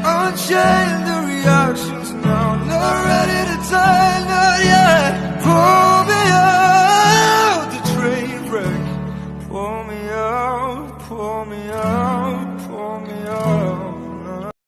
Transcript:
unchain the reactions now. Not ready to die, not yet. Pull me out the train wreck. Pull me out, pull me out.